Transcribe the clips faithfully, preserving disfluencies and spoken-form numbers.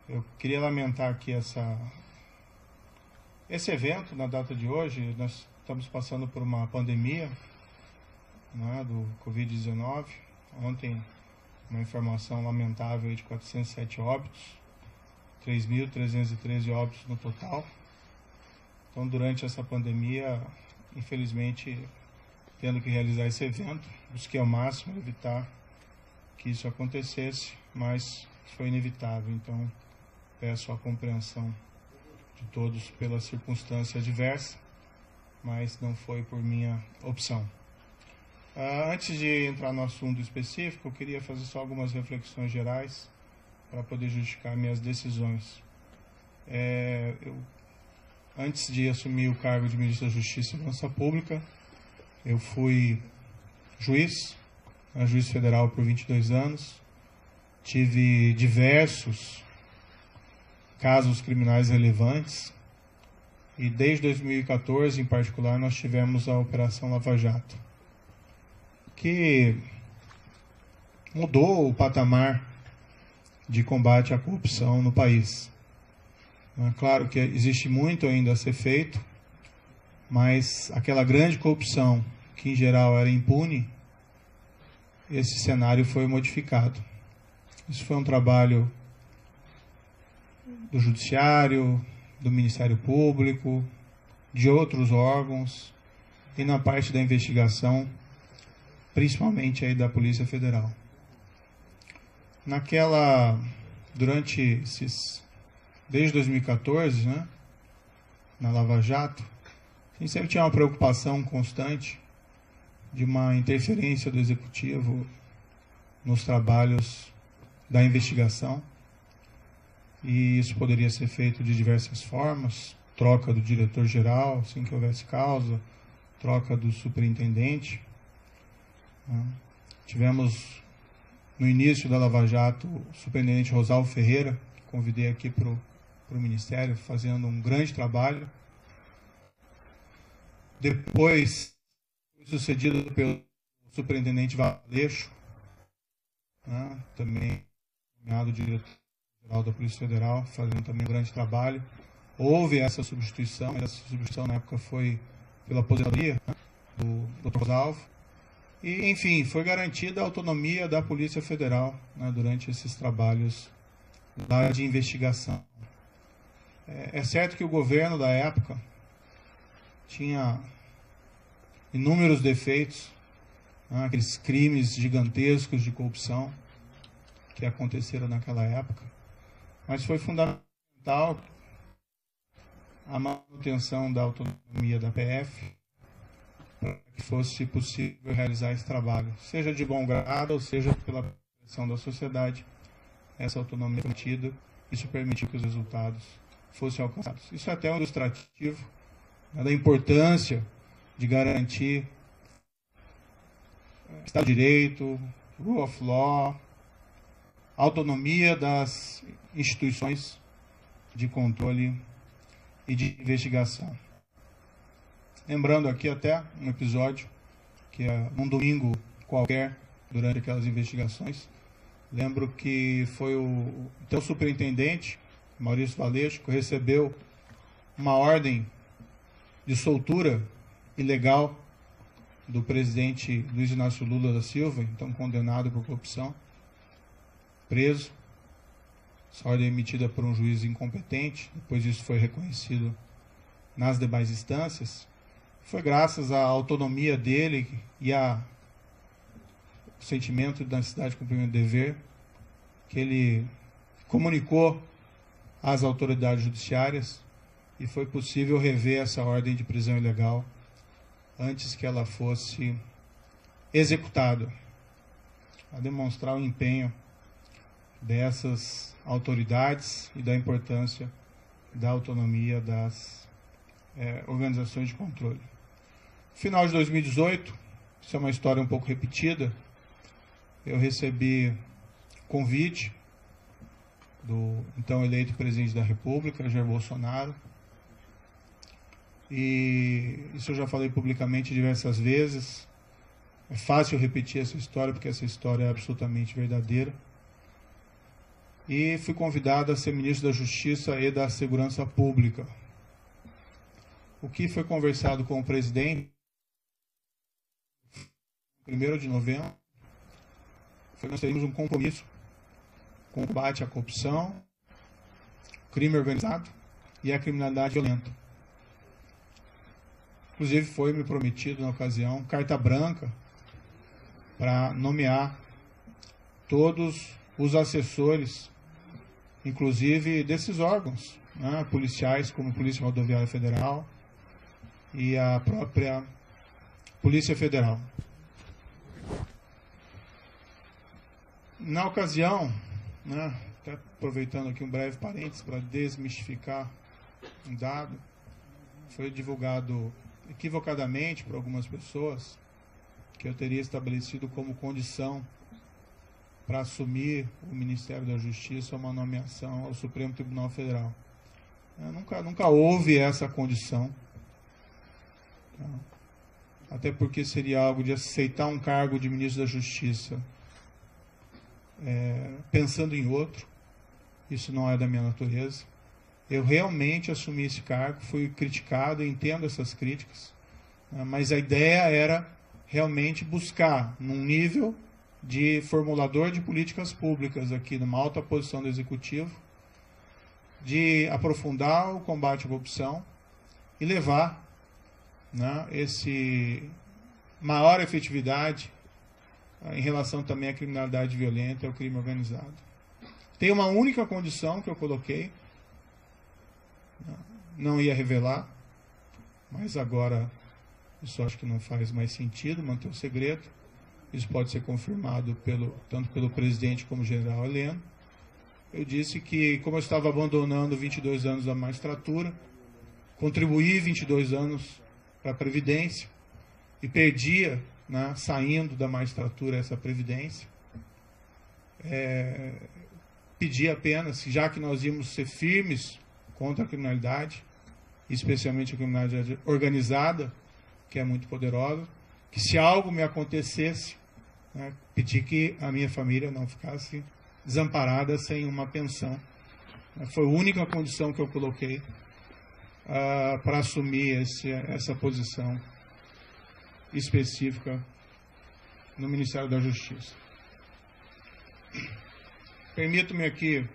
Eu queria lamentar aqui essa, esse evento na data de hoje. Nós estamos passando por uma pandemia, né, do Covid dezenove. Ontem, uma informação lamentável de quatrocentos e sete óbitos, três mil trezentos e treze óbitos no total. Então, durante essa pandemia, infelizmente, tendo que realizar esse evento, busquei ao máximo evitar que isso acontecesse, mas foi inevitável. Então, peço a compreensão de todos pela circunstância adversa, mas não foi por minha opção. Uh, antes de entrar no assunto específico, eu queria fazer só algumas reflexões gerais para poder justificar minhas decisões. É, eu, antes de assumir o cargo de Ministro da Justiça e Segurança Pública, eu fui juiz, né, juiz federal por vinte e dois anos, tive diversos casos criminais relevantes e desde dois mil e quatorze, em particular, nós tivemos a Operação Lava Jato, que mudou o patamar de combate à corrupção no país. É claro que existe muito ainda a ser feito, mas aquela grande corrupção, que em geral era impune, esse cenário foi modificado. Isso foi um trabalho do Judiciário, do Ministério Público, de outros órgãos e na parte da investigação, principalmente aí da Polícia Federal. Naquela, durante esses, desde dois mil e quatorze, né, na Lava Jato, a gente sempre tinha uma preocupação constante de uma interferência do Executivo nos trabalhos da investigação. E isso poderia ser feito de diversas formas: troca do diretor-geral, assim que houvesse causa, troca do superintendente. Tivemos, no início da Lava Jato, o superintendente Rosalvo Ferreira, que convidei aqui para o Ministério, fazendo um grande trabalho. Depois, foi sucedido pelo superintendente Valeixo, né, também nomeado diretor-geral da Polícia Federal, fazendo também um grande trabalho. Houve essa substituição, mas essa substituição na época foi pela aposentadoria, né, do doutor Rosalvo. E, enfim, foi garantida a autonomia da Polícia Federal, né, durante esses trabalhos lá de investigação. É, é certo que o governo da época tinha inúmeros defeitos, né, aqueles crimes gigantescos de corrupção que aconteceram naquela época, mas foi fundamental a manutenção da autonomia da P F para que fosse possível realizar esse trabalho, seja de bom grado ou seja pela pressão da sociedade. Essa autonomia foi mantida, isso permitiu que os resultados fossem alcançados. Isso é até um ilustrativo, né, da importância de garantir Estado de Direito, Rule of Law, autonomia das instituições de controle e de investigação. Lembrando aqui até um episódio que é num domingo qualquer, durante aquelas investigações, lembro que foi o então superintendente, Maurício Valeixo, que recebeu uma ordem de soltura ilegal do presidente Luiz Inácio Lula da Silva, então condenado por corrupção, preso. Essa ordem é emitida por um juiz incompetente, depois isso foi reconhecido nas demais instâncias. Foi graças à autonomia dele e ao sentimento da necessidade de cumprir o dever que ele comunicou às autoridades judiciárias e foi possível rever essa ordem de prisão ilegal antes que ela fosse executada, a demonstrar o empenho dessas autoridades e da importância da autonomia das é, organizações de controle. No final de dois mil e dezoito, isso é uma história um pouco repetida, eu recebi convite do então eleito presidente da República, Jair Bolsonaro, e isso eu já falei publicamente diversas vezes. É fácil repetir essa história, porque essa história é absolutamente verdadeira. e fui convidado a ser ministro da Justiça e da Segurança Pública. O que foi conversado com o presidente, primeiro de novembro, foi que nós teríamos um compromisso com o combate à corrupção, crime organizado e a criminalidade violenta. Inclusive foi me prometido na ocasião carta branca para nomear todos os assessores, inclusive desses órgãos, né, policiais, como a Polícia Rodoviária Federal e a própria Polícia Federal. Na ocasião, né, até aproveitando aqui um breve parênteses para desmistificar um dado, foi divulgado equivocadamente por algumas pessoas que eu teria estabelecido como condição para assumir o Ministério da Justiça uma nomeação ao Supremo Tribunal Federal. Eu nunca, nunca houve essa condição. Até porque seria algo de aceitar um cargo de ministro da Justiça é, pensando em outro. Isso não é da minha natureza. Eu realmente assumi esse cargo, fui criticado, entendo essas críticas, né, mas a ideia era realmente buscar, num nível de formulador de políticas públicas aqui, numa alta posição do Executivo, de aprofundar o combate à corrupção e levar, né, esse maior efetividade em relação também à criminalidade violenta e ao crime organizado. Tem uma única condição que eu coloquei, não ia revelar, mas agora isso acho que não faz mais sentido, manter o segredo. Isso pode ser confirmado pelo, tanto pelo presidente como general Heleno. Eu disse que, como eu estava abandonando vinte e dois anos da magistratura, contribuí vinte e dois anos para a Previdência e perdia, né, saindo da magistratura, essa Previdência. É, pedi apenas, já que nós íamos ser firmes contra a criminalidade, especialmente a criminalidade organizada, que é muito poderosa, que se algo me acontecesse, né, pedi que a minha família não ficasse desamparada sem uma pensão. Foi a única condição que eu coloquei uh, para assumir esse, essa posição específica no Ministério da Justiça. Permito-me aqui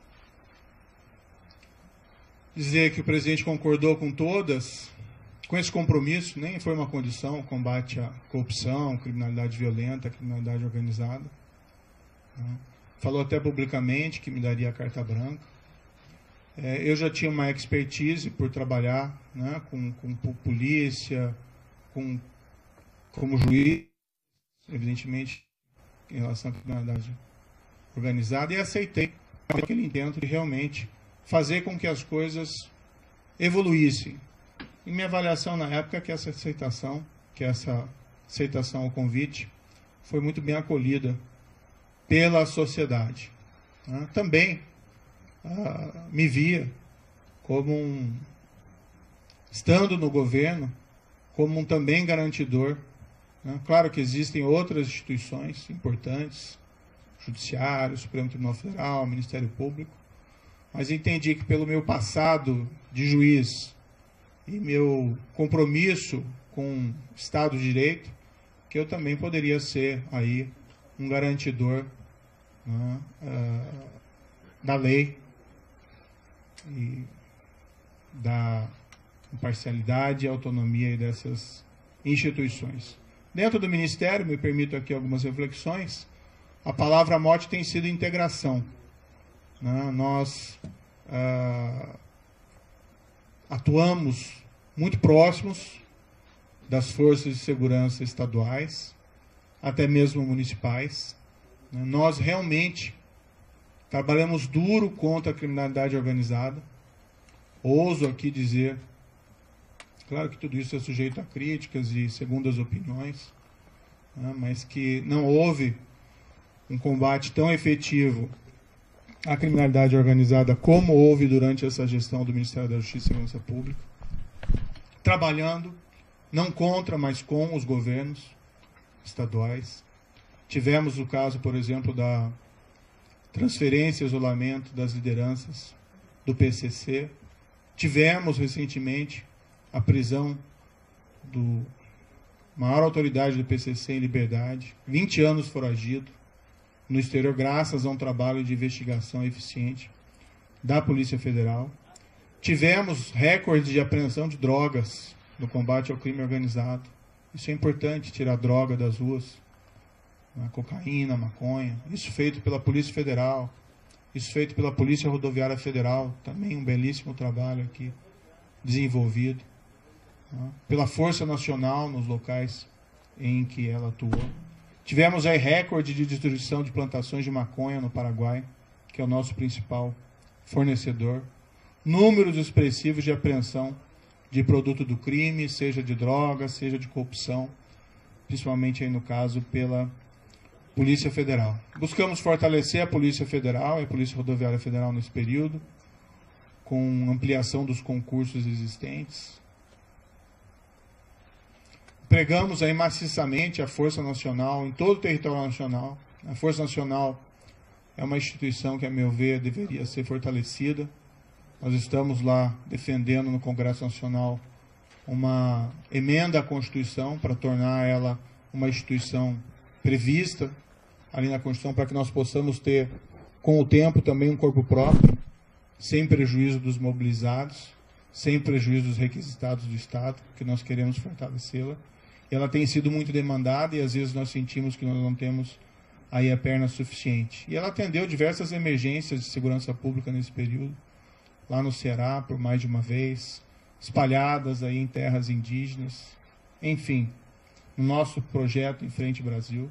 dizer que o presidente concordou com todas, com esse compromisso, nem foi uma condição, o combate à corrupção, criminalidade violenta, criminalidade organizada. Né? Falou até publicamente que me daria a carta branca. É, eu já tinha uma expertise por trabalhar, né, com, com polícia, com, como juiz, evidentemente, em relação à criminalidade organizada, e aceitei aquele intento de realmente fazer com que as coisas evoluíssem. E minha avaliação na época é que essa aceitação, que essa aceitação ao convite, foi muito bem acolhida pela sociedade. Né? Também ah, me via como um, estando no governo, como um também garantidor. Né? Claro que existem outras instituições importantes, Judiciário, Supremo Tribunal Federal, Ministério Público, mas entendi que pelo meu passado de juiz e meu compromisso com o Estado de Direito, que eu também poderia ser aí um garantidor, né, uh, da lei e da imparcialidade e autonomia dessas instituições. Dentro do Ministério, me permito aqui algumas reflexões, a palavra mote tem sido integração. Né? Nós uh, atuamos muito próximos das forças de segurança estaduais, até mesmo municipais. Né? Nós realmente trabalhamos duro contra a criminalidade organizada. Ouso aqui dizer, claro que tudo isso é sujeito a críticas e segundas opiniões, né? Mas que não houve um combate tão efetivo à criminalidade organizada como houve durante essa gestão do Ministério da Justiça e Segurança Pública, trabalhando não contra, mas com os governos estaduais. Tivemos o caso, por exemplo, da transferência e isolamento das lideranças do P C C. Tivemos recentemente a prisão do maior autoridade do P C C em liberdade, vinte anos foragido no exterior, graças a um trabalho de investigação eficiente da Polícia Federal. Tivemos recorde de apreensão de drogas no combate ao crime organizado. Isso é importante, tirar droga das ruas, a cocaína, a maconha. Isso feito pela Polícia Federal, isso feito pela Polícia Rodoviária Federal, também um belíssimo trabalho aqui desenvolvido, né? Pela Força Nacional nos locais em que ela atuou. Tivemos aí recorde de destruição de plantações de maconha no Paraguai, que é o nosso principal fornecedor. Números expressivos de apreensão de produto do crime, seja de droga, seja de corrupção, principalmente aí no caso pela Polícia Federal. Buscamos fortalecer a Polícia Federal e a Polícia Rodoviária Federal nesse período, com ampliação dos concursos existentes. Empregamos aí maciçamente a Força Nacional em todo o território nacional. A Força Nacional é uma instituição que, a meu ver, deveria ser fortalecida. Nós estamos lá defendendo no Congresso Nacional uma emenda à Constituição para tornar ela uma instituição prevista ali na Constituição, para que nós possamos ter, com o tempo, também um corpo próprio, sem prejuízo dos mobilizados, sem prejuízo dos requisitados do Estado, que nós queremos fortalecê-la. Ela tem sido muito demandada e às vezes nós sentimos que nós não temos aí a perna suficiente. E ela atendeu diversas emergências de segurança pública nesse período, lá no Ceará, por mais de uma vez, espalhadas aí em terras indígenas, enfim, no nosso projeto Em Frente Brasil.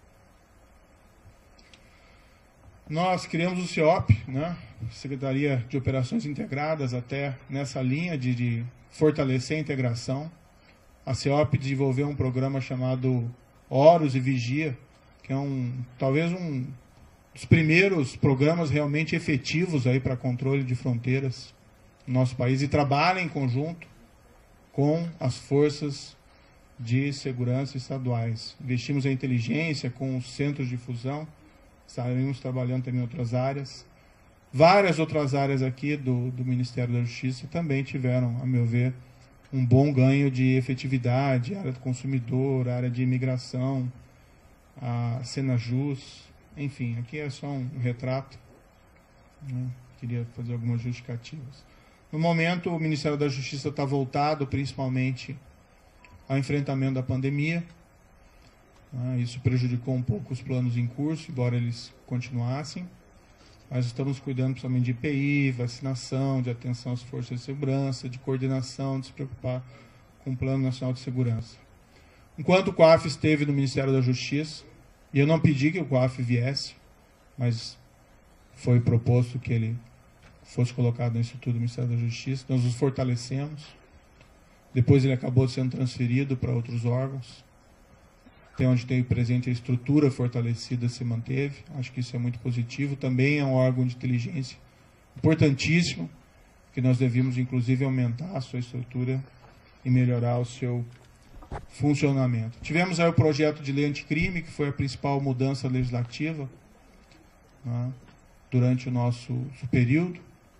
Nós criamos o C I O P, né? Secretaria de Operações Integradas, até nessa linha de, de fortalecer a integração. A C I O P desenvolveu um programa chamado Horus e Vigia, que é um, talvez um dos primeiros programas realmente efetivos aí para controle de fronteiras no nosso país, e trabalha em conjunto com as forças de segurança estaduais. Investimos em inteligência com os centros de fusão, estaremos trabalhando também em outras áreas. Várias outras áreas aqui do, do Ministério da Justiça também tiveram, a meu ver, um bom ganho de efetividade, área do consumidor, área de imigração, a Senajus, enfim, aqui é só um retrato, né? Queria fazer algumas justificativas. No momento, o Ministério da Justiça está voltado principalmente ao enfrentamento da pandemia, né? Isso prejudicou um pouco os planos em curso, embora eles continuassem. Nós estamos cuidando principalmente de I P I, vacinação, de atenção às forças de segurança, de coordenação, de se preocupar com o Plano Nacional de Segurança. Enquanto o COAF esteve no Ministério da Justiça, e eu não pedi que o COAF viesse, mas foi proposto que ele fosse colocado no Instituto do Ministério da Justiça, nós os fortalecemos. Depois ele acabou sendo transferido para outros órgãos. Até onde tem presente a estrutura fortalecida se manteve. Acho que isso é muito positivo. Também é um órgão de inteligência importantíssimo, que nós devíamos, inclusive, aumentar a sua estrutura e melhorar o seu funcionamento. Tivemos aí o projeto de lei anticrime, que foi a principal mudança legislativa, né, durante o nosso período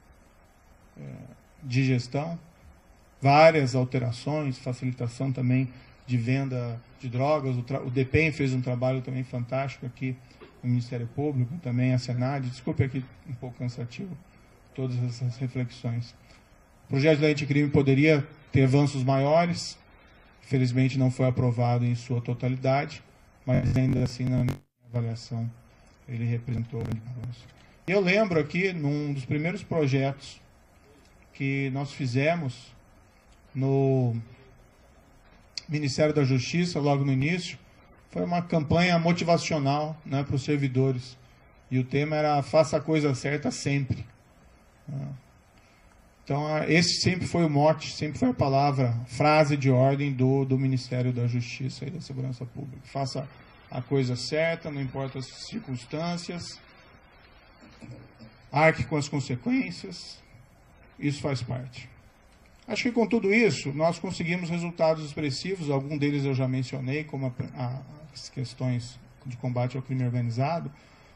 é, de gestão. Várias alterações, facilitação também de venda de drogas. O, o D P E M fez um trabalho também fantástico aqui no Ministério Público, também a Senad. Desculpe aqui um pouco cansativo todas essas reflexões. O projeto de lei anticrime poderia ter avanços maiores, infelizmente não foi aprovado em sua totalidade, mas ainda assim, na minha avaliação, ele representou um grande avanço. Eu lembro aqui, num dos primeiros projetos que nós fizemos no Ministério da Justiça, logo no início, foi uma campanha motivacional, né, para os servidores. E o tema era faça a coisa certa sempre. Então, esse sempre foi o mote, sempre foi a palavra, frase de ordem do, do Ministério da Justiça e da Segurança Pública. Faça a coisa certa, não importa as circunstâncias, arque com as consequências, isso faz parte. Acho que com tudo isso, nós conseguimos resultados expressivos, alguns deles eu já mencionei, como a, a, as questões de combate ao crime organizado,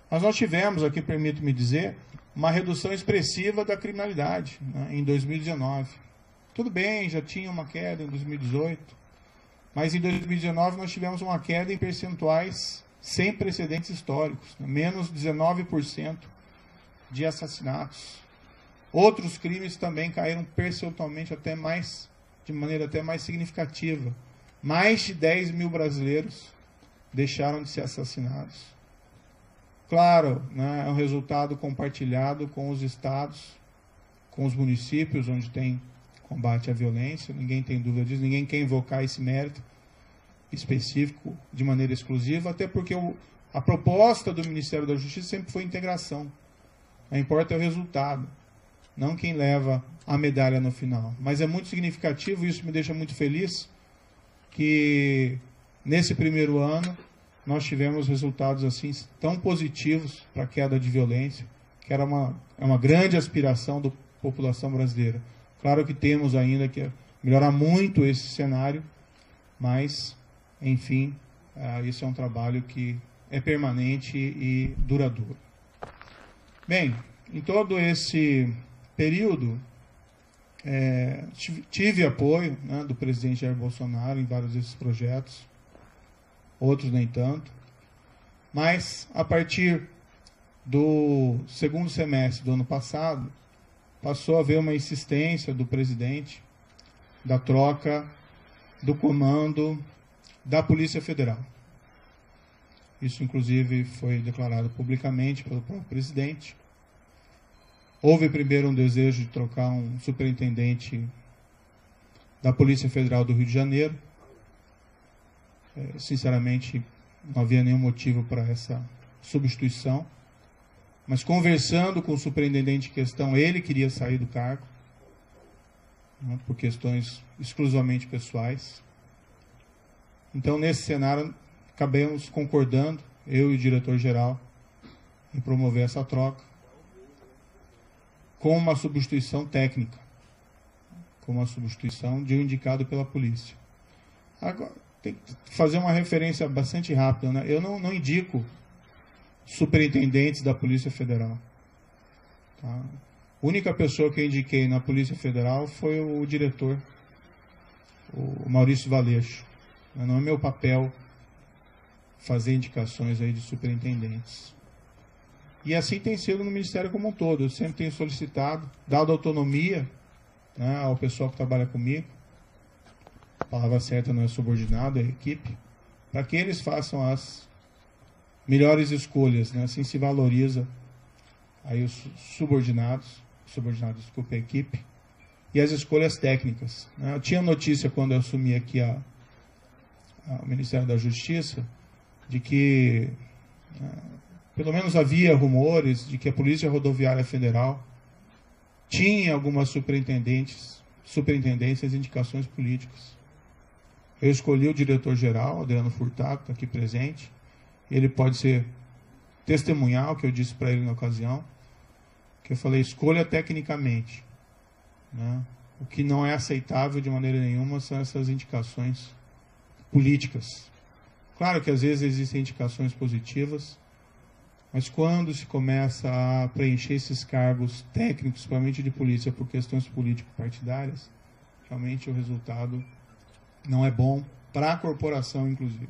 Mas nós tivemos, aqui permito-me dizer, uma redução expressiva da criminalidade, né, em dois mil e dezenove. Tudo bem, já tinha uma queda em dois mil e dezoito, mas em dois mil e dezenove nós tivemos uma queda em percentuais sem precedentes históricos, né, menos dezenove por cento de assassinatos. Outros crimes também caíram percentualmente até mais, de maneira até mais significativa. Mais de dez mil brasileiros deixaram de ser assassinados. Claro, né, é um resultado compartilhado com os estados, com os municípios onde tem combate à violência, ninguém tem dúvida disso, ninguém quer invocar esse mérito específico de maneira exclusiva, até porque o, a proposta do Ministério da Justiça sempre foi integração. Não importa é o resultado, não quem leva a medalha no final. Mas é muito significativo, e isso me deixa muito feliz, que nesse primeiro ano nós tivemos resultados assim tão positivos para a queda de violência, que era uma, é uma grande aspiração da população brasileira. Claro que temos ainda que melhorar muito esse cenário, mas, enfim, uh, isso é um trabalho que é permanente e duradouro. Bem, em todo esse período, é, tive apoio, né, do presidente Jair Bolsonaro em vários desses projetos, outros nem tanto, mas a partir do segundo semestre do ano passado, passou a haver uma insistência do presidente da troca do comando da Polícia Federal. Isso, inclusive, foi declarado publicamente pelo próprio presidente. Houve primeiro um desejo de trocar um superintendente da Polícia Federal do Rio de Janeiro. É, sinceramente, não havia nenhum motivo para essa substituição. Mas conversando com o superintendente em questão, ele queria sair do cargo, né, por questões exclusivamente pessoais. Então, nesse cenário, acabamos concordando, eu e o diretor-geral, em promover essa troca, com uma substituição técnica, com uma substituição de um indicado pela polícia. Agora, tem que fazer uma referência bastante rápida, né? Eu não, não indico superintendentes da Polícia Federal. Tá? A única pessoa que eu indiquei na Polícia Federal foi o diretor, o Maurício Valeixo. Não é meu papel fazer indicações aí de superintendentes. E assim tem sido no Ministério como um todo. Eu sempre tenho solicitado, dado autonomia, né, ao pessoal que trabalha comigo, a palavra certa não é subordinado, é equipe, para que eles façam as melhores escolhas, né? Assim se valoriza aí os subordinados, subordinados, desculpe, a equipe, e as escolhas técnicas, né? Eu tinha notícia quando eu assumi aqui a, a, o Ministério da Justiça, de que, né, pelo menos havia rumores de que a Polícia Rodoviária Federal tinha algumas superintendentes, superintendências e indicações políticas. Eu escolhi o diretor-geral, Adriano Furtado, que está aqui presente. Ele pode ser testemunhar o que eu disse para ele na ocasião, que eu falei, escolha tecnicamente, né? O que não é aceitável de maneira nenhuma são essas indicações políticas. Claro que às vezes existem indicações positivas, mas quando se começa a preencher esses cargos técnicos, principalmente de polícia, por questões político-partidárias, realmente o resultado não é bom para a corporação, inclusive.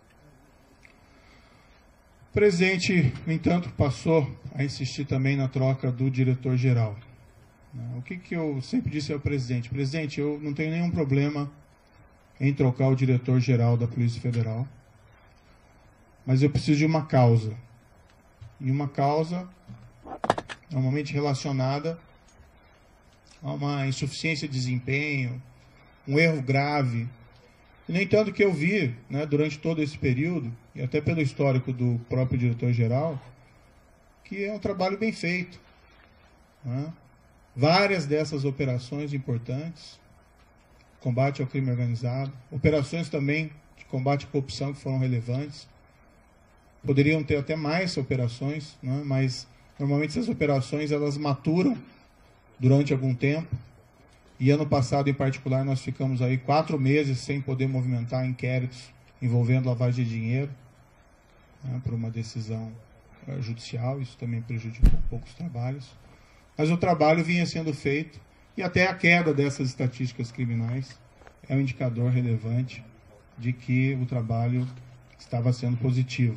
O presidente, no entanto, passou a insistir também na troca do diretor-geral. O que, que eu sempre disse ao presidente? Presidente, eu não tenho nenhum problema em trocar o diretor-geral da Polícia Federal, mas eu preciso de uma causa. E uma causa normalmente relacionada a uma insuficiência de desempenho, um erro grave. E, no entanto, que eu vi, né, durante todo esse período, e até pelo histórico do próprio diretor-geral, que é um trabalho bem feito, né? Várias dessas operações importantes, combate ao crime organizado, operações também de combate à corrupção que foram relevantes, poderiam ter até mais operações, né? Mas normalmente essas operações elas maturam durante algum tempo. E ano passado, em particular, nós ficamos aí quatro meses sem poder movimentar inquéritos envolvendo lavagem de dinheiro, né, por uma decisão uh, judicial, isso também prejudicou um pouco os trabalhos. Mas o trabalho vinha sendo feito, e até a queda dessas estatísticas criminais é um indicador relevante de que o trabalho estava sendo positivo.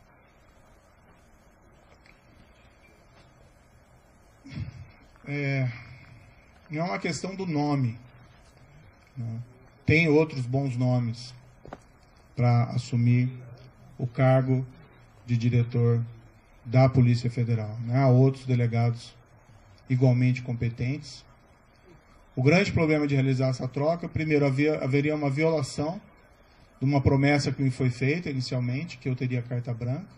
É, não é uma questão do nome, né? Tem outros bons nomes para assumir o cargo de diretor da Polícia Federal, né? Há outros delegados igualmente competentes. O grande problema de realizar essa troca, primeiro, havia, haveria uma violação de uma promessa que me foi feita inicialmente, que eu teria carta branca.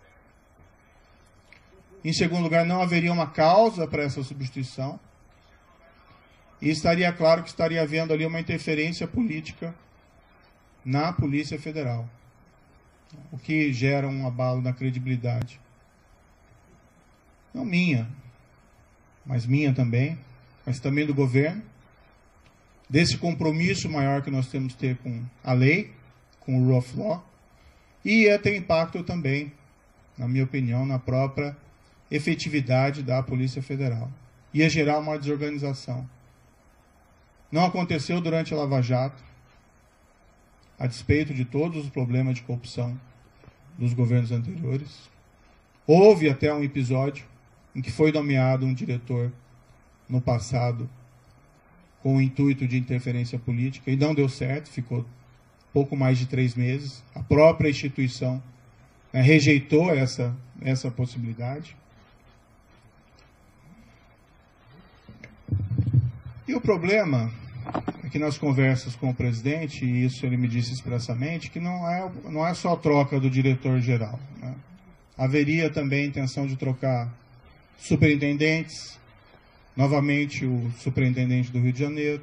Em segundo lugar, não haveria uma causa para essa substituição. E estaria claro que estaria havendo ali uma interferência política na Polícia Federal, o que gera um abalo na credibilidade. Não minha, mas minha também, mas também do governo, desse compromisso maior que nós temos que ter com a lei, com o rule of law, e ia ter impacto também, na minha opinião, na própria efetividade da Polícia Federal. Ia gerar uma desorganização. Não aconteceu durante a Lava Jato, a despeito de todos os problemas de corrupção dos governos anteriores. Houve até um episódio em que foi nomeado um diretor no passado com o intuito de interferência política e não deu certo, ficou pouco mais de três meses. A própria instituição, né, rejeitou essa, essa possibilidade. E o problema é que nas conversas com o presidente, e isso ele me disse expressamente, que não é, não é só a troca do diretor-geral, né? Haveria também a intenção de trocar superintendentes, novamente o superintendente do Rio de Janeiro,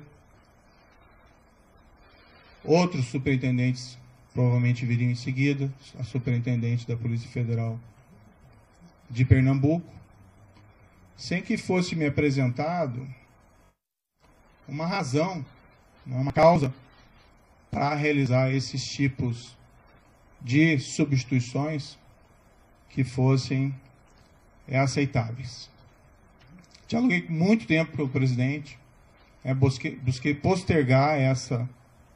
outros superintendentes provavelmente viriam em seguida, a superintendente da Polícia Federal de Pernambuco, sem que fosse me apresentado uma razão, uma causa para realizar esses tipos de substituições que fossem é, aceitáveis. Dialoguei muito tempo com o presidente, é, busquei, busquei postergar essa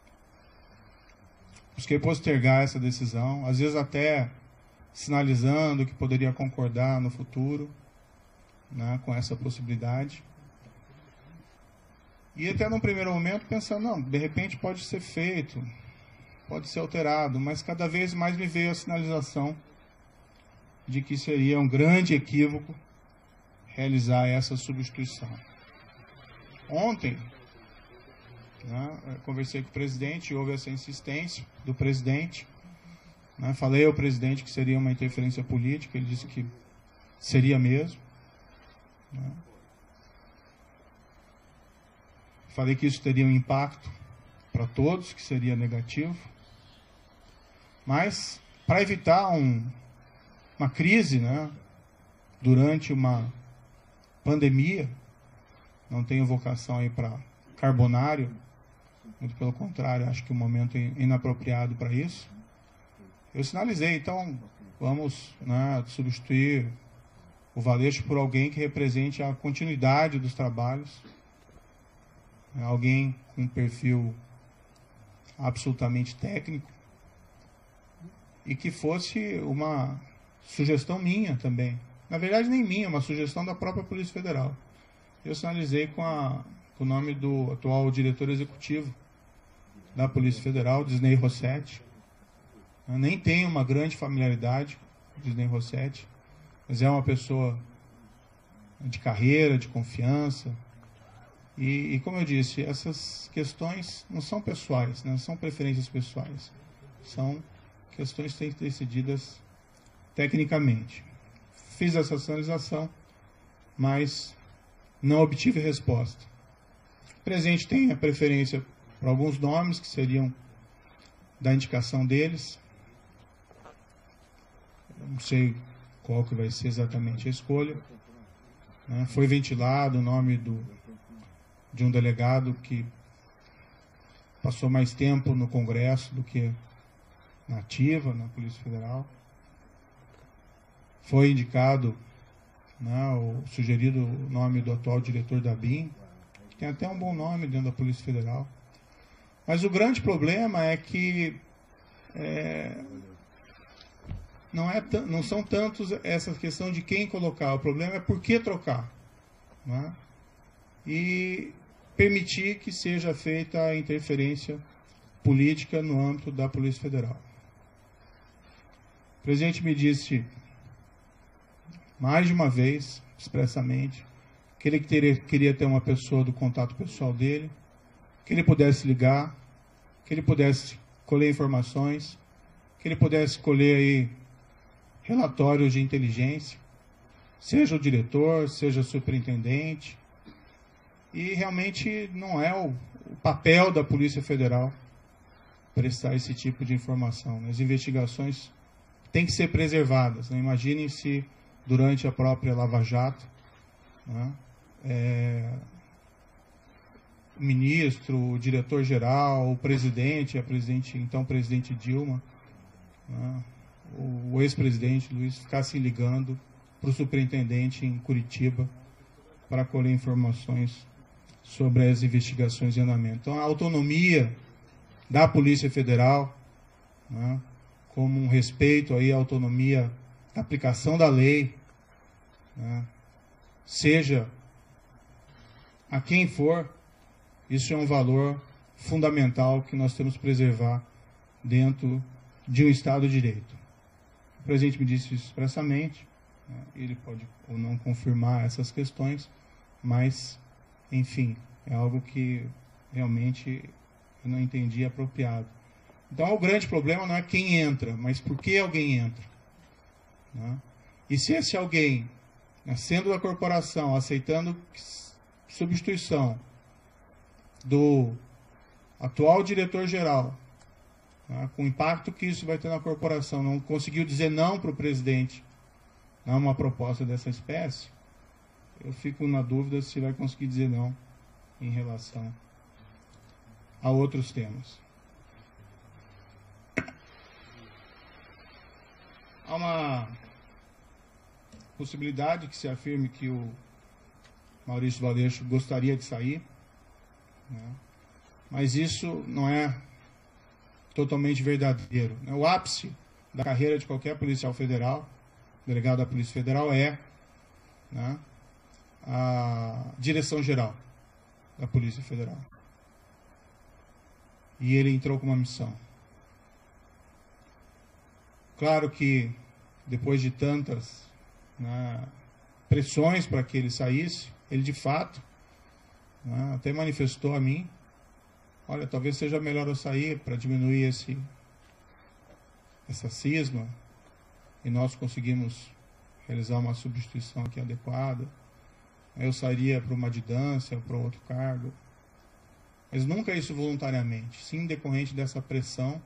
busquei postergar essa decisão, às vezes até sinalizando que poderia concordar no futuro, né, com essa possibilidade. E até num primeiro momento pensando, não, de repente pode ser feito, pode ser alterado, mas cada vez mais me veio a sinalização de que seria um grande equívoco realizar essa substituição. Ontem, né, eu conversei com o presidente, houve essa insistência do presidente, né, falei ao presidente que seria uma interferência política, ele disse que seria mesmo, né. Falei que isso teria um impacto para todos, que seria negativo. Mas, para evitar um, uma crise, né, durante uma pandemia, não tenho vocação aí para carbonário, muito pelo contrário, acho que o momento é inapropriado para isso. Eu sinalizei, então, vamos, né, substituir o Valeixo por alguém que represente a continuidade dos trabalhos, alguém com um perfil absolutamente técnico e que fosse uma sugestão minha também. Na verdade, nem minha, uma sugestão da própria Polícia Federal. Eu sinalizei com, a, com o nome do atual diretor executivo da Polícia Federal, Disney Rossetti. Eu nem tenho uma grande familiaridade com Disney Rossetti, mas é uma pessoa de carreira, de confiança. E, e, como eu disse, essas questões não são pessoais, não são preferências pessoais. São questões que têm que ser decididas tecnicamente. Fiz essa sinalização, mas não obtive resposta. O presidente tem a preferência por alguns nomes que seriam da indicação deles. Eu não sei qual que vai ser exatamente a escolha. Né? Foi ventilado o nome do... de um delegado que passou mais tempo no Congresso do que na ativa, na Polícia Federal. foi indicado, né, o sugerido nome do atual diretor da B I M, que tem até um bom nome dentro da Polícia Federal. Mas o grande problema é que é, não, é não são tantos essa questão de quem colocar, o problema é por que trocar, né? E permitir que seja feita a interferência política no âmbito da Polícia Federal. O presidente me disse mais de uma vez, expressamente, que ele teria, queria ter uma pessoa do contato pessoal dele, que ele pudesse ligar, que ele pudesse colher informações, que ele pudesse colher aí relatórios de inteligência, seja o diretor, seja o superintendente. E realmente não é o, o papel da Polícia Federal prestar esse tipo de informação. As investigações têm que ser preservadas. Né? Imaginem se durante a própria Lava Jato, né, é, o ministro, o diretor-geral, o presidente, a presidente, então presidente Dilma, né, o ex-presidente Luiz ficassem ligando para o superintendente em Curitiba para colher informações sobre as investigações em andamento. Então, a autonomia da Polícia Federal, né, como um respeito aí à autonomia da aplicação da lei, né, seja a quem for, isso é um valor fundamental que nós temos que preservar dentro de um Estado de Direito. O presidente me disse isso expressamente, né, ele pode ou não confirmar essas questões, mas, enfim, é algo que realmente eu não entendi apropriado. Então, o grande problema não é quem entra, mas por que alguém entra. Né? E se esse alguém, né, sendo da corporação, aceitando substituição do atual diretor-geral, né, com o impacto que isso vai ter na corporação, não conseguiu dizer não para o presidente numa proposta dessa espécie, eu fico na dúvida se vai conseguir dizer não em relação a outros temas. Há uma possibilidade que se afirme que o Maurício Valeixo gostaria de sair, né? Mas isso não é totalmente verdadeiro. O ápice da carreira de qualquer policial federal, delegado da Polícia Federal, é, né, a direção-geral da Polícia Federal. E ele entrou com uma missão. Claro que, depois de tantas, né, pressões para que ele saísse, ele de fato, né, até manifestou a mim, olha, talvez seja melhor eu sair para diminuir esse, essa cisma, e nós conseguimos realizar uma substituição aqui adequada. Eu sairia para uma didância, para outro cargo. Mas nunca isso voluntariamente, sim decorrente dessa pressão,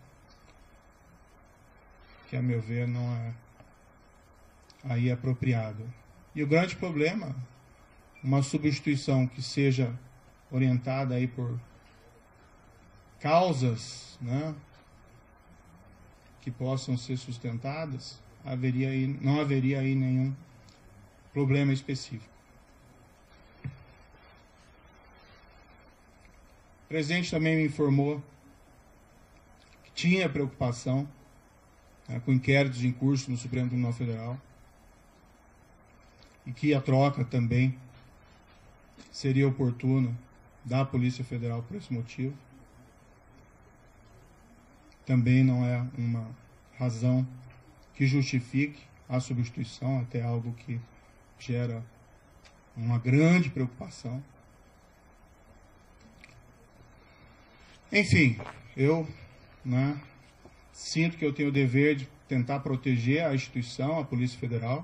que a meu ver não é aí apropriada. E o grande problema, uma substituição que seja orientada aí por causas, né, que possam ser sustentadas, haveria aí, não haveria aí nenhum problema específico. O presidente também me informou que tinha preocupação, né, com inquéritos em curso no Supremo Tribunal Federal e que a troca também seria oportuna da Polícia Federal por esse motivo. Também não é uma razão que justifique a substituição, até algo que gera uma grande preocupação. Enfim, eu, né, sinto que eu tenho o dever de tentar proteger a instituição, a Polícia Federal.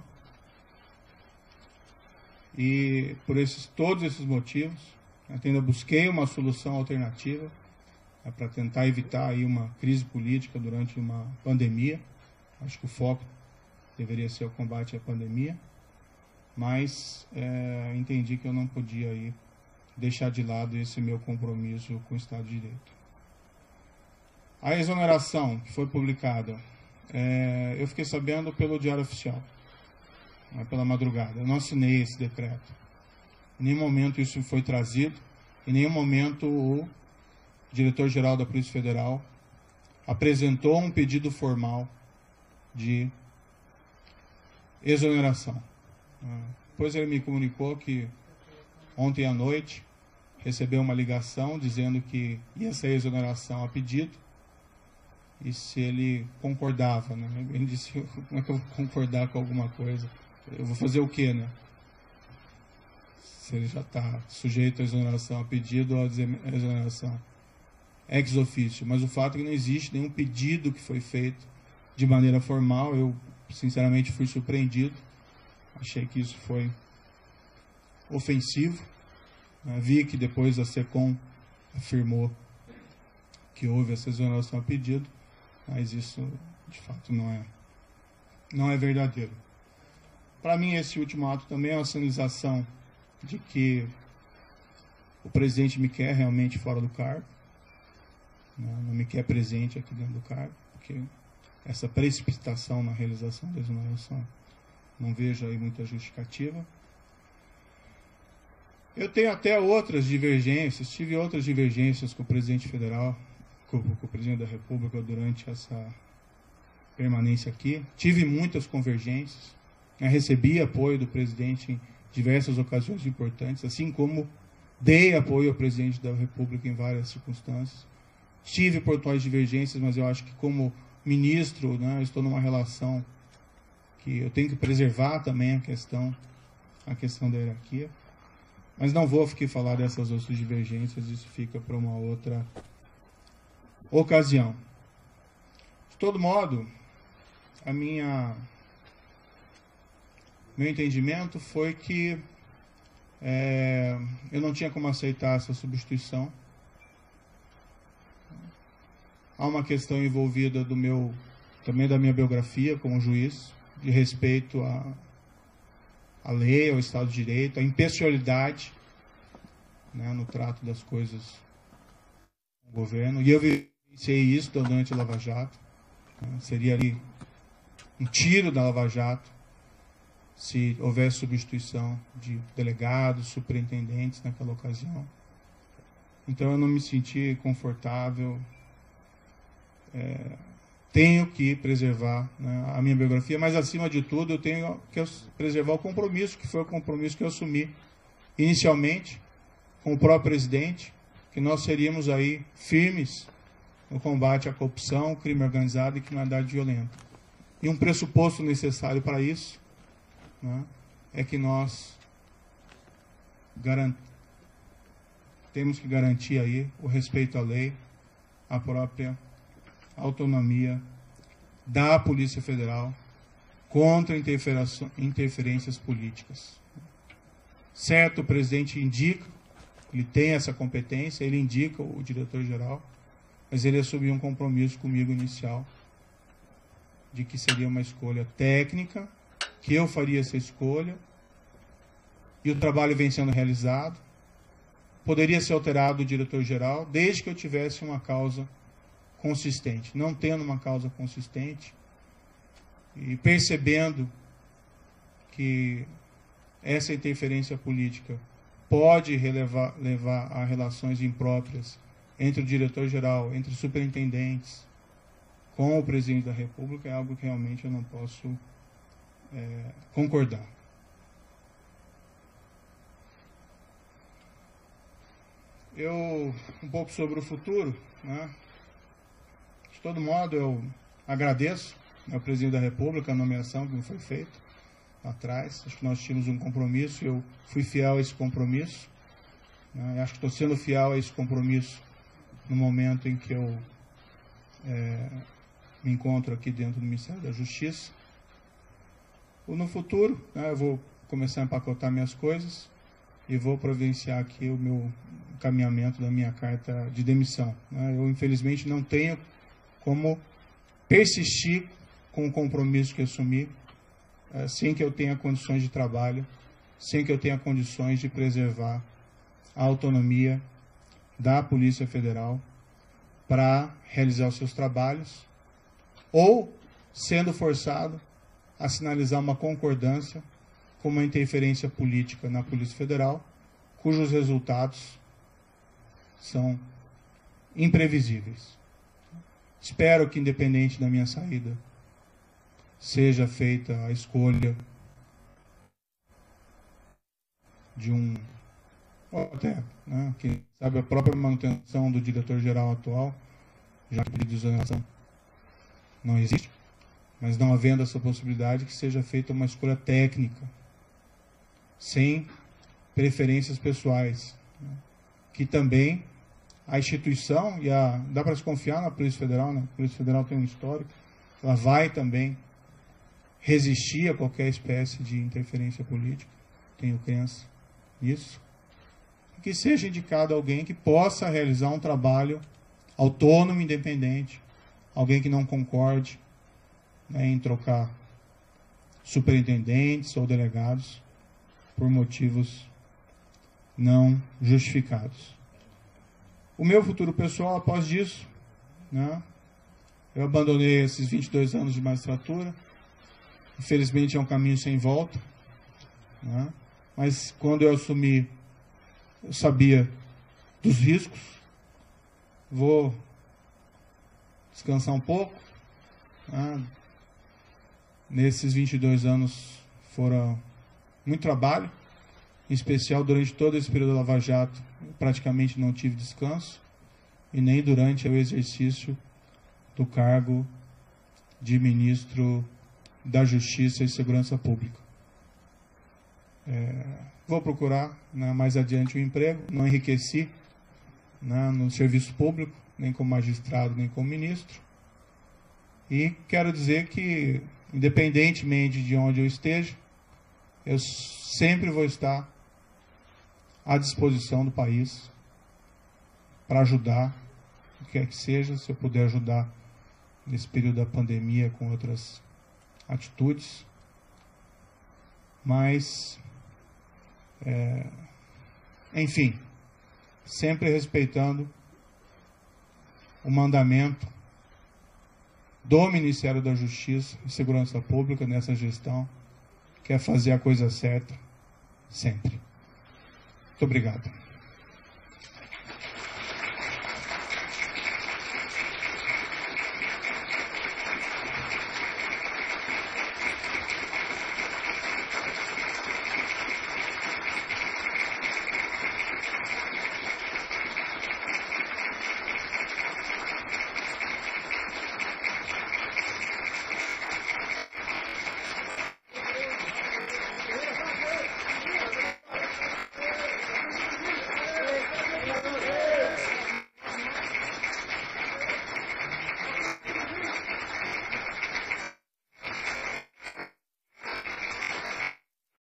E por esses, todos esses motivos, eu ainda busquei uma solução alternativa, né, para tentar evitar aí uma crise política durante uma pandemia. Acho que o foco deveria ser o combate à pandemia, mas é, entendi que eu não podia aí deixar de lado esse meu compromisso com o Estado de Direito. A exoneração que foi publicada, é, eu fiquei sabendo pelo Diário Oficial. né, pela madrugada. Eu não assinei esse decreto. Em nenhum momento isso foi trazido. Em nenhum momento o diretor-geral da Polícia Federal apresentou um pedido formal de exoneração. Depois ele me comunicou que ontem à noite recebeu uma ligação dizendo que ia ser exoneração a pedido e se ele concordava, né? Ele disse, como é que eu vou concordar com alguma coisa? Eu vou fazer o quê, né? Se ele já está sujeito à exoneração a pedido ou à exoneração ex officio. Mas o fato é que não existe nenhum pedido que foi feito de maneira formal. Eu, sinceramente, fui surpreendido. Achei que isso foi ofensivo. Vi que depois a SECOM afirmou que houve essa exoneração a pedido, mas isso, de fato, não é, não é verdadeiro. Para mim, esse último ato também é uma sinalização de que o presidente me quer realmente fora do cargo, né? Não me quer presente aqui dentro do cargo, porque essa precipitação na realização da exoneração não vejo aí muita justificativa. Eu tenho até outras divergências, tive outras divergências com o presidente federal, com, com o presidente da República durante essa permanência aqui. Tive muitas convergências, né? Recebi apoio do presidente em diversas ocasiões importantes, assim como dei apoio ao presidente da República em várias circunstâncias. Tive pontuais divergências, mas eu acho que como ministro, né, eu estou numa relação que eu tenho que preservar também a questão, a questão da hierarquia. Mas não vou aqui falar dessas outras divergências, isso fica para uma outra ocasião. De todo modo, a minha, meu entendimento foi que é, eu não tinha como aceitar essa substituição. Há uma questão envolvida do meu, também da minha biografia como juiz, de respeito a a lei, ao Estado de Direito, a impessoalidade, né, no trato das coisas do governo. E eu vivenciei isso durante a Lava Jato. Né, seria ali um tiro da Lava Jato se houvesse substituição de delegados, superintendentes naquela ocasião. Então eu não me senti confortável. É, tenho que preservar, né, a minha biografia, mas acima de tudo eu tenho que preservar o compromisso, que foi o compromisso que eu assumi inicialmente com o próprio presidente, que nós seríamos aí firmes no combate à corrupção, crime organizado e criminalidade violenta. E um pressuposto necessário para isso, né, é que nós garant... temos que garantir aí o respeito à lei, a própria autonomia da Polícia Federal contra interferências políticas. Certo, o presidente indica, ele tem essa competência, ele indica o diretor-geral, mas ele assumiu um compromisso comigo inicial de que seria uma escolha técnica, que eu faria essa escolha, e o trabalho vem sendo realizado. Poderia ser alterado o diretor-geral, desde que eu tivesse uma causa consistente. Não tendo uma causa consistente e percebendo que essa interferência política pode relevar, levar a relações impróprias entre o diretor-geral, entre os superintendentes, com o presidente da República, é algo que realmente eu não posso é, concordar. Eu, um pouco sobre o futuro, né? De todo modo, eu agradeço ao presidente da República a nomeação que me foi feita lá atrás. Acho que nós tínhamos um compromisso, eu fui fiel a esse compromisso. Né? Acho que estou sendo fiel a esse compromisso no momento em que eu é, me encontro aqui dentro do Ministério da Justiça. No futuro, né, eu vou começar a empacotar minhas coisas e vou providenciar aqui o meu encaminhamento da minha carta de demissão. Né? Eu, infelizmente, não tenho como persistir com o compromisso que assumi, é, sem que eu tenha condições de trabalho, sem que eu tenha condições de preservar a autonomia da Polícia Federal para realizar os seus trabalhos, ou sendo forçado a sinalizar uma concordância como a interferência política na Polícia Federal, cujos resultados são imprevisíveis. Espero que, independente da minha saída, seja feita a escolha de um, ou até, né, quem sabe a própria manutenção do diretor-geral atual, já que o pedido de exoneração não existe, mas não havendo essa possibilidade, que seja feita uma escolha técnica, sem preferências pessoais, né, que também a instituição, e a, dá para se confiar na Polícia Federal, né? A Polícia Federal tem um histórico, ela vai também resistir a qualquer espécie de interferência política, tenho crença nisso, e que seja indicado alguém que possa realizar um trabalho autônomo, independente, alguém que não concorde, né, em trocar superintendentes ou delegados por motivos não justificados. O meu futuro pessoal, após disso, né, eu abandonei esses vinte e dois anos de magistratura. Infelizmente é um caminho sem volta, né, mas quando eu assumi, eu sabia dos riscos. Vou descansar um pouco, né. Nesses vinte e dois anos foram muito trabalho, em especial durante todo esse período da Lava Jato, eu praticamente não tive descanso, e nem durante o exercício do cargo de ministro da Justiça e Segurança Pública. É, vou procurar, né, mais adiante um emprego, não enriqueci, né, no serviço público, nem como magistrado, nem como ministro, e quero dizer que, independentemente de onde eu esteja, eu sempre vou estar à disposição do país para ajudar, o que quer que seja, se eu puder ajudar nesse período da pandemia com outras atitudes. Mas, é, enfim, sempre respeitando o mandamento do Ministério da Justiça e Segurança Pública nessa gestão, que é fazer a coisa certa sempre. Muito obrigado.